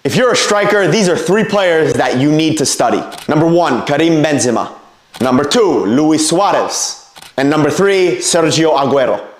If you're a striker, these are 3 players that you need to study. Number 1, Karim Benzema. Number 2, Luis Suarez. And number 3, Sergio Aguero.